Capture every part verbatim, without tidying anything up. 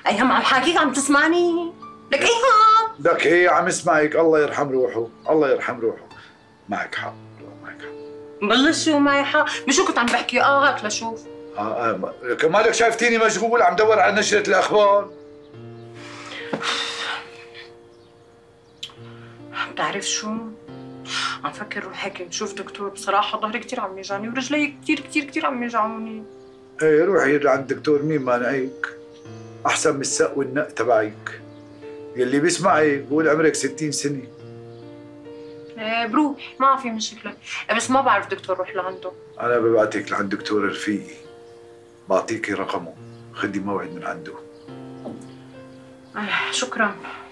ايهم عم حاكيك، عم تسمعني؟ لك ايهم لك هي عم اسمعك، الله يرحم روحه، الله يرحم روحه. معك حق، والله معك حق. بالله شو معي حق؟ بشو كنت عم بحكي؟ اه هات لشوف. اه اه كمالك شايفتيني مشغول عم دور على نشرة الأخبار. بتعرف شو؟ عم فكر روح هيك شوف دكتور، بصراحة ظهري كثير عم يوجعني ورجلي كثير كثير كثير عم يوجعوني. ايه روحي لعند دكتور، مين مانعك؟ أحسن من السق والنق تبعك. يلي بيسمعك بقول عمرك ستين سنة. ايه بروح ما في مشكلة، بس ما بعرف دكتور روح لعنده. أنا ببعتك لعند دكتور رفيقي، بعطيكي رقمه، خدي موعد من عنده. آه شكرا.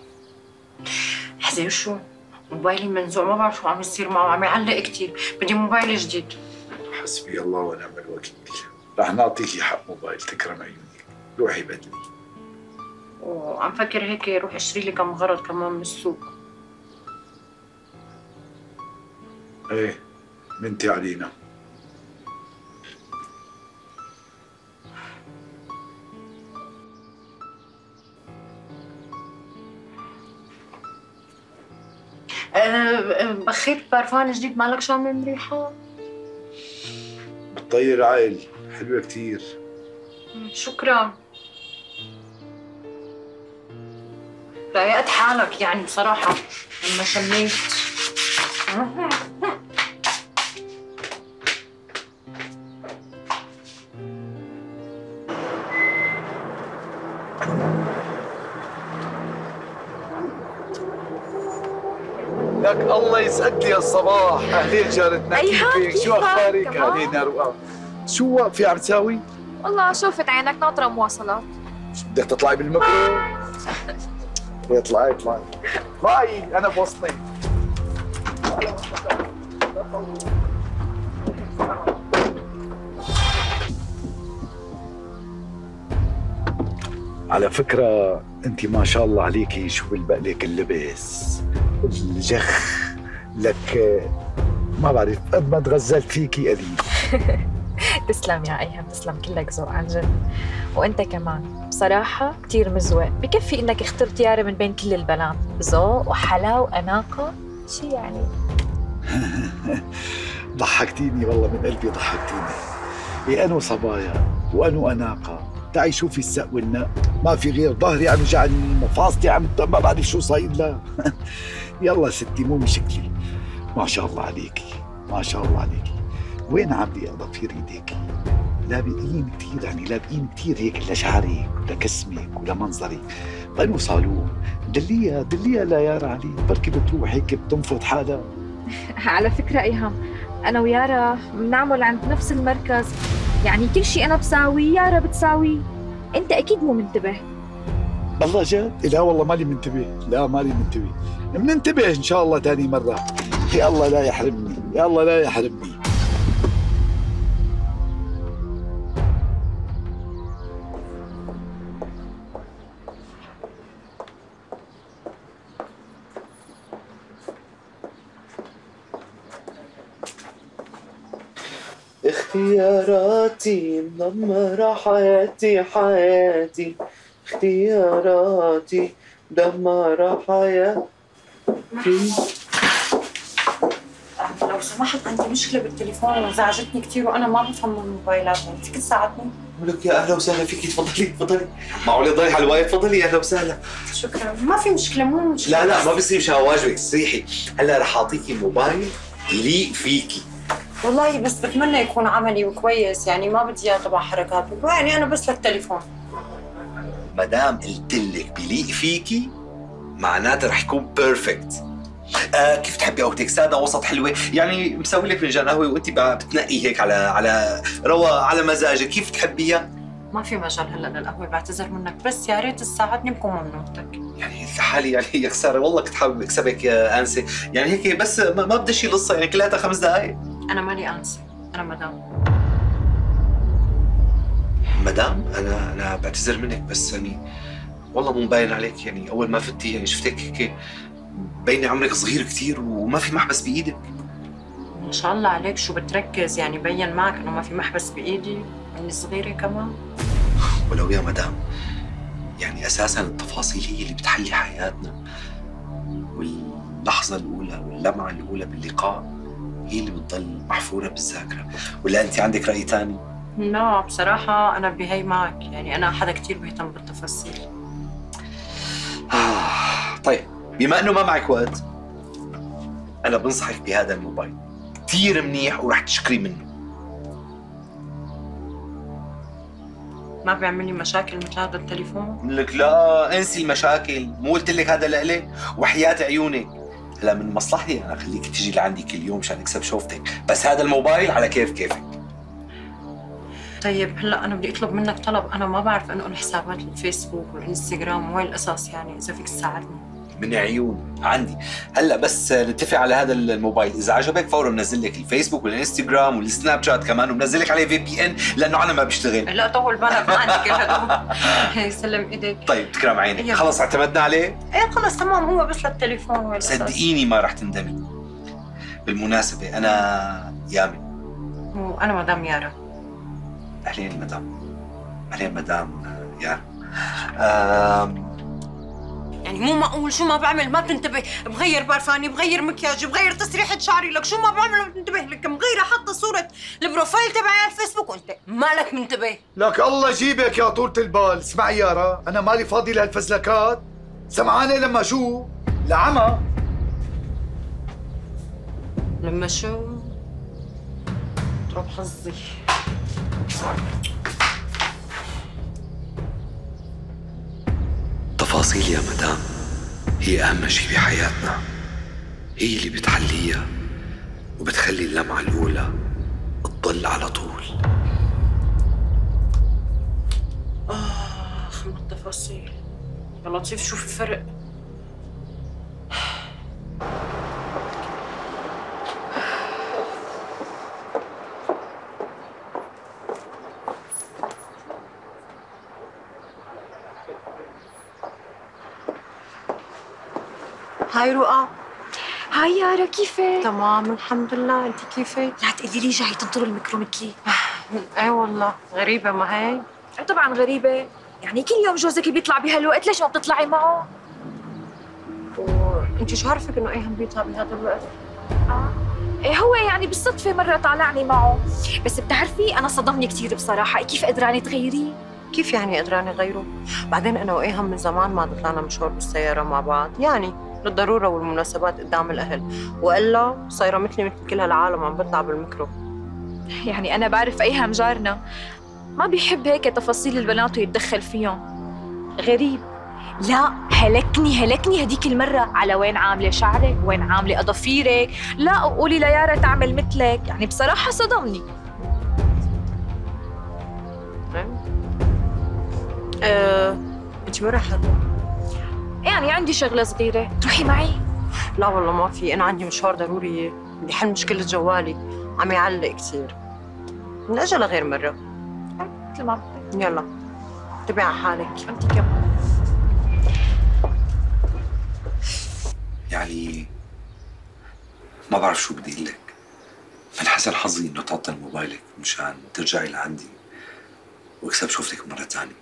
حزين شو؟ موبايلي منزوع، ما بعرف شو عم يصير معه، عم يعلق كثير، بدي موبايل جديد. حسبي الله ونعم الوكيل، رح نعطيكي حق موبايل تكرم عيونك، روحي بدلي. وعم فكر هيك روح اشتري لي كم غرض كمان من السوق. ايه منتي علينا. أه بخيت بارفان جديد مالك شامم ريحة؟ بتطير عقل، حلوة كتير. شكرا. ضايقت حالك يعني بصراحة لما شميت. لك الله يسعد لي الصباح، اهلين جارتنا كيفك؟ شو اخبارك؟ اهلين رؤى. شو واقفة عم تساوي؟ والله شوفت عينك ناطرة مواصلات. شو بدك تطلعي بالمكرو؟ اطلعي اطلعي اطلعي انا بوسطي. على فكرة انت ما شاء الله عليكي، شو بلبق لك اللبس الجخ لك، ما بعرف قد ما تغزلت فيكي قليل. تسلم يا ايهم، تسلم، كلك ذوق عن جد. وانت كمان بصراحة كثير مزوق، بكفي انك اخترت يارا من بين كل البنات، ذوق وحلا واناقة، شي يعني. ضحكتيني والله، من قلبي ضحكتيني. إيه أنو صبايا وأنو أناقة، تعي شوفي السق والنق، ما في غير ظهري عم يوجعني، مفاصلي عم ما بعرف شو صاير لها. يلا ستي مو مشكلة، ما شاء الله عليكي، ما شاء الله عليكي. وين عاملة أظافير ايديكي؟ لابقين كثير، يعني لابقين كثير هيك لشعرك ولكسمك ولمنظرك. بنو صالون، دليها دليها ليارا علي، بركي بتروح هيك بتنفض حالها. على فكرة ايهم، انا ويارا بنعمل عند نفس المركز، يعني كل شيء انا بساوي يارا بتساوي. انت اكيد مو منتبه. والله جد؟ لا والله مالي منتبه، لا مالي منتبه. بننتبه ان شاء الله ثاني مرة. يا الله لا يحرمني، يا الله لا يحرمني. اختياراتي مدمرة حياتي حياتي، اختياراتي مدمرة حياتي. لو سمحت عندي مشكلة بالتليفون وزعجتني كثير وأنا ما بفهم الموبايلات، فيك تساعدني؟ لك يا أهلا وسهلا فيكي، تفضلي تفضلي. معقولة ضايعة الواية؟ تفضلي أهلا وسهلا. شكرا، ما في مشكلة، مو مشكلة. لا لا ما بصير، مشان واجبك استريحي. هلا رح أعطيكي موبايل يليق فيكي. والله بس بتمنى يكون عملي وكويس، يعني ما بدي اياه تبع حركات، يعني انا بس للتليفون. ما دام قلت لك بيليق فيكي معناتها رح يكون بيرفكت. آه كيف تحبي قهوتك؟ ساده وسط حلوه؟ يعني مسوي لك فنجان قهوه وانت بتنقي هيك على على روا على مزاجك، كيف تحبيها؟ ما في مجال هلا للقهوه، بعتذر منك، بس يا ريت تساعدني بكون ممنونتك. يعني لحالي يعني يا خساره والله كنت حابب اكسبك يا انسه، يعني هيك بس ما, ما بدي شي قصه، يعني كلياتها خمس دقائق. انا مالي انسه، انا مدام. مدام؟ انا انا بعتذر منك، بس يعني والله مو مبين عليك، يعني اول ما فتي يعني شفتك هيك بيني عمرك صغير كثير وما في محبس بايدك. ما شاء الله عليك، شو بتركز، يعني بين معك انه ما في محبس بايدي، اني صغيره كمان. ولو يا مدام يعني اساسا التفاصيل هي اللي بتحلي حياتنا، واللحظه الاولى واللمعه الاولى باللقاء هي اللي بتضل محفوره بالذاكره. ولا انت عندك راي ثاني؟ لا بصراحة أنا بهي معك، يعني أنا حدا كتير بيهتم بالتفاصيل. آه طيب بما إنه ما معك وقت، أنا بنصحك بهذا الموبايل كتير منيح ورح تشكري منه. ما بيعمل لي مشاكل مثل هذا التليفون؟ لك لا انسي المشاكل، مو قلت لك هذا لإلك وحياة عيونك. هلا من مصلحتي أنا خليك تيجي لعندي كل يوم مشان أكسب شوفتك، بس هذا الموبايل على كيف كيفك. طيب هلا انا بدي اطلب منك طلب، انا ما بعرف انقل حسابات الفيسبوك والانستغرام وين القصص، يعني اذا فيك تساعدني. من عيون عندي. هلا بس نتفق على هذا الموبايل، اذا عجبك فورا بنزل لك الفيسبوك والانستغرام والسناب شات كمان، وبنزل لك عليه في بي ان لانه انا ما بشتغل. لا طول بالك، ما عندي كل هدول. يسلم ايدك. طيب تكرم عينك، خلص اعتمدنا عليه؟ ايه خلص تمام، هو بس للتليفون وين القصص. صدقيني ما رح تندمي. بالمناسبة انا يامن. وانا مدام يارا. اهلين مدام. اهلين مدام يارا. آم... يعني مو معقول شو ما بعمل ما بتنتبه، بغير بارفاني، بغير مكياجي، بغير تسريحة شعري، لك شو ما بعمل ما بتنتبه، لك مغيرة حاطة صورة البروفايل تبعي على الفيسبوك وانت مالك منتبه. لك الله يجيبك يا طولة البال. اسمعي يارا، أنا مالي فاضي لهالفزلكات. سمعانة لما شو؟ لعمى. لما شو؟ اضرب حظي. التفاصيل يا مدام هي أهم شيء بحياتنا، هي اللي بتحليها وبتخلي اللمعة الأولى تضل على طول. آخ من التفاصيل. يا لطيف شوف الفرق. هاي رؤى. هاي يارا كيفك؟ تمام الحمد لله، انت كيفك؟ لا تقولي لي جاي تنطر الميكرو مثلي. ايه والله غريبة ما هي؟ طبعا غريبة، يعني كل يوم جوزك بيطلع بهالوقت، ليش ما بتطلعي معه؟ وانت شو عارفك انه ايهم بيطلع بهذا الوقت؟ اه إيه هو يعني بالصدفة مرة طالعني معه، بس بتعرفي أنا صدمني كثير بصراحة، كيف قدراني تغيريه؟ كيف يعني قدراني غيره؟ بعدين أنا وإيهم من زمان ما طلعنا مشوار بالسيارة مع بعض، يعني للضرورة والمناسبات قدام الأهل، وإلا صايرة مثلي مثل كل هالعالم عم بطلع بالميكرو. يعني أنا بعرف أيهم جارنا ما بيحب هيك تفاصيل البنات ويتدخل فيهم، غريب. لا هلكني هلكني هديك المرة على وين عاملة شعرك، وين عاملة أظافيرك، لا وقولي ليارا تعمل مثلك، يعني بصراحة صدمني. أه، أنت وين رايحة؟ يعني عندي شغلة صغيرة، تروحي معي؟ لا والله ما في، أنا عندي مشوار ضروري، بدي حل مشكلة جوالي، عم يعلق كثير. من أجل غير مرة. مثل ما بدك. يلا انتبهي على حالك. أنت كمان. يعني ما بعرف شو بدي اقول لك. من حسن حظي انه تعطل موبايلك مشان ترجعي لعندي واكسب شوفتك مرة ثانية.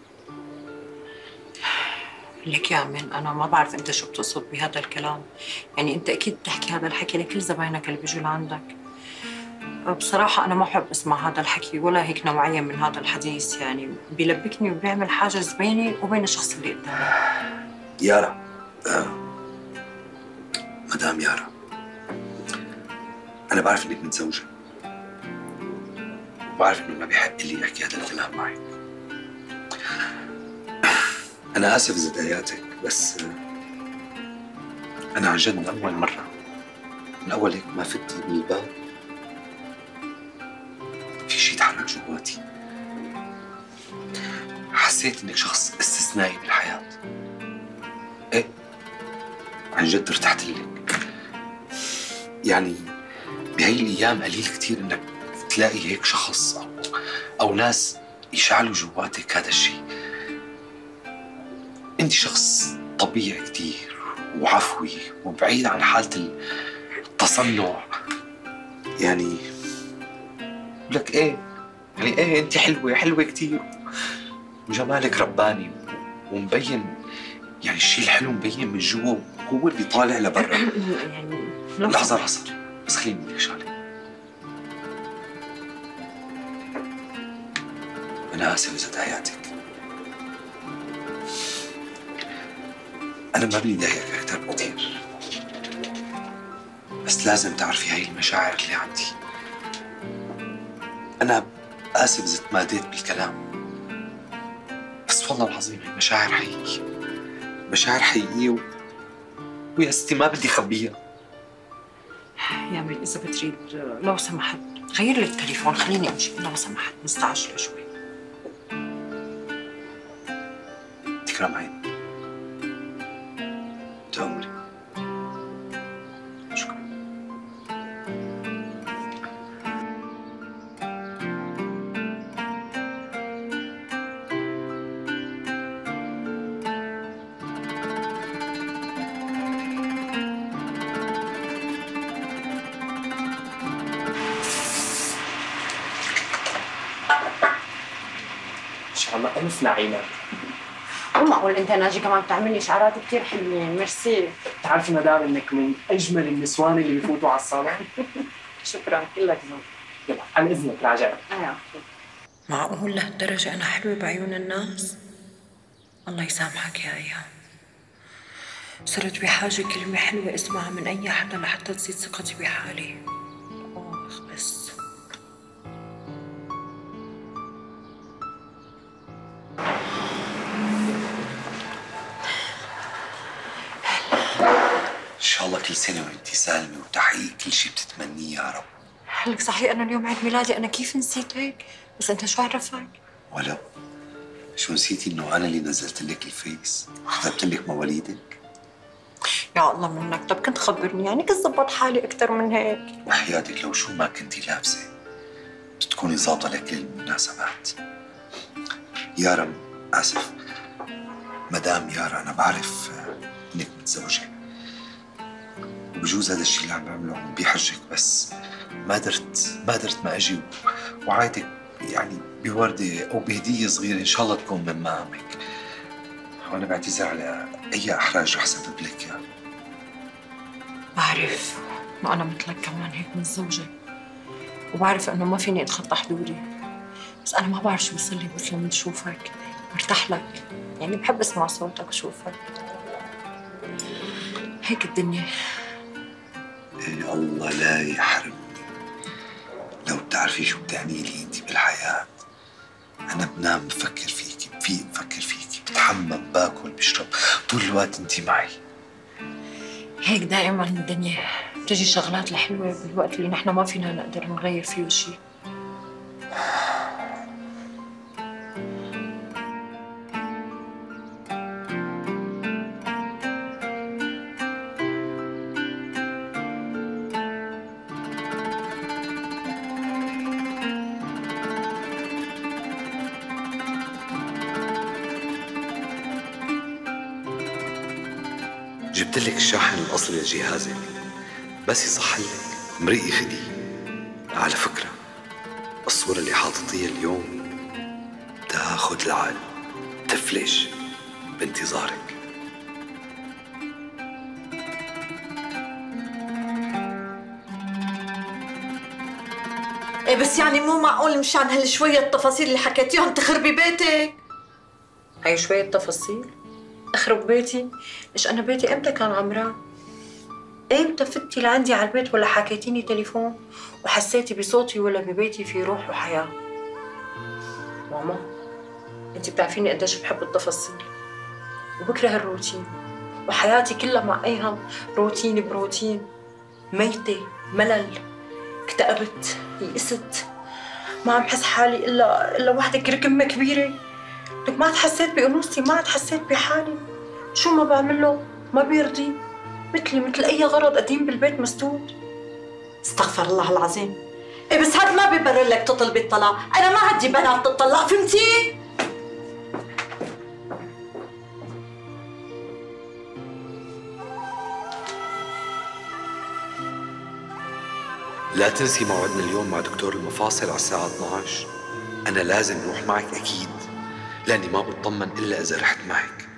لك يا أمين أنا ما بعرف أنت شو بتقصد بهذا الكلام، يعني أنت أكيد بتحكي هذا الحكي لكل زباينك اللي بيجوا لعندك. بصراحة أنا ما أحب أسمع هذا الحكي ولا هيك نوعية من هذا الحديث، يعني بيلبكني وبيعمل حاجز بيني وبين الشخص اللي قدامي. يارا آه. مدام يارا، أنا بعرف إنك متزوجة وبعرف إنه ما بيحق لي أحكي هذا الكلام معك. أنا آسف إذا ضايقتك، بس أنا عن جد من أول مرة من أول هيك ما فتي من الباب في شيء تحرك جواتي. حسيت إنك شخص استثنائي بالحياة. إيه عن جد ارتحت لك. يعني بهاي الأيام قليل كتير إنك تلاقي هيك شخص أو أو ناس يشعلوا جواتك هذا الشيء. أنت شخص طبيعي كتير وعفوي وبعيد عن حالة التصنع. يعني لك إيه يعني إيه أنت حلوة حلوة كتير وجمالك رباني ومبين يعني الشيء الحلو مبين من جوا وهو اللي طالع لبرا. يعني لو لحظة لحظة بس خليني أقول لك شغلة. أنا آسف إذا ضايقتك. أنا ما بدي ضايقك أكثر بكثير، بس لازم تعرفي هاي المشاعر اللي عندي. أنا آسف إذا تماديت بالكلام، بس والله العظيم هي مشاعر حقيقية، مشاعر حقيقية و... ويا ستي ما بدي أخبيها. يا مي إذا بتريد لو سمحت غير لي التليفون، خليني أمشي لو سمحت، مستعجلة شوي. تكرم عين. تأمري. شكرا. ان شاء الله الف نعيمه. مو معقول انت ناجي كمان بتعمل لي شعرات كثير حلوين، ميرسي. بتعرفي مدام انك من اجمل النسوان اللي بيفوتوا على الصالون. شكرا كلك ذوق. يلا عن اذنك راجعي. ايوه. معقول لهالدرجة أنا حلوة بعيون الناس؟ الله يسامحك يا أيام. صرت بحاجة كلمة حلوة اسمعها من أي حدا لحتى تزيد ثقتي بحالي. آخ بس. إن شاء الله كل سنة وأنتِ سالمة وتحقيق كل شيء بتتمنيه يا رب. لك صحيح أنا اليوم عيد ميلادي، أنا كيف نسيت هيك؟ بس أنت شو عرفك؟ ولو شو نسيتي إنه أنا اللي نزلت لك الفيس، كتبت لك مواليدك؟ يا الله منك، طب كنت خبرني يعني كنت ظبط حالي أكثر من هيك. وحياتك لو شو ما كنتي لابسة بتكوني ظابطة لكل المناسبات. يارا آسف، مدام يارا أنا بعرف إنك متزوجة وبجوز هذا الشيء اللي عم بعمله عم بيحرجك، بس ما قدرت ما قدرت ما أجي وعايدك يعني بوردة أو بهدية صغيرة إن شاء الله تكون من مقامك. وأنا بعتذر على أي إحراج رح سبب لك إياه. بعرف إنه أنا مثلك كمان هيك متزوجة، وبعرف إنه ما فيني أتخطى حدودي، بس أنا ما بعرف شو بصير لي بس لما بشوفك، برتاح لك، يعني بحب أسمع صوتك وشوفك. هيك الدنيا. إيه الله لا يحرمني. لو بتعرفي شو بتعني لي أنت بالحياة. أنا بنام بفكر فيكي، بفيق بفكر فيكي، بتحمم باكل بشرب، طول الوقت أنت معي. هيك دائما الدنيا بتجي شغلات الحلوة بالوقت اللي نحن ما فينا نقدر نغير فيه شيء. جبت لك الشاحن الأصلي لجهازك، بس يصح لك مريقي خديه. على فكرة الصورة اللي حاططيها اليوم تاخد العقل، تفلش بانتظارك. ايه بس يعني مو معقول مشان هالشوية التفاصيل اللي حكيتيهم تخربي بيتك. هي شوية تفاصيل؟ أخرب بيتي؟ ليش أنا بيتي إمتى كان عمران؟ إمتى فتي لعندي على البيت ولا حكيتيني تليفون وحسيتي بصوتي ولا ببيتي في روح وحياة؟ ماما أنت بتعرفيني قديش بحب التفاصيل وبكره الروتين، وحياتي كلها مع أيهم روتين بروتين. ميتة، ملل، اكتئبت، يئست، ما عم حس حالي إلا إلا وحدة كركمة كبيرة. لك ما تحسيت بأنوثتي، ما تحسيت بحالي. شو ما بعمل له ما بيرضي، مثلي مثل أي غرض قديم بالبيت مسدود. استغفر الله العظيم. ايه بس هذا ما بيبرر لك تطلبي الطلاق، أنا ما عندي بنات تطلق، فهمتي؟ لا تنسي موعدنا اليوم مع دكتور المفاصل على الساعة اثنعش. أنا لازم أروح معك أكيد، لأني ما بطمن إلا إذا رحت معك.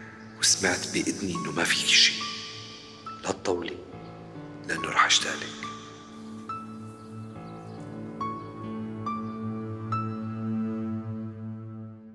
وسمعت بإذني إنه ما فيك شيء، لا تطولي لأنه رح أشتغلك.